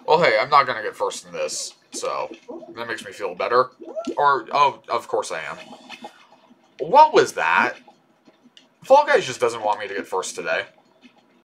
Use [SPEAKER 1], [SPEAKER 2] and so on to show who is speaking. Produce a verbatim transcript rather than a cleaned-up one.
[SPEAKER 1] Well, hey, I'm not gonna get first in this, so that makes me feel better. Or, oh, of course I am. What was that? Fall Guys just doesn't want me to get first today.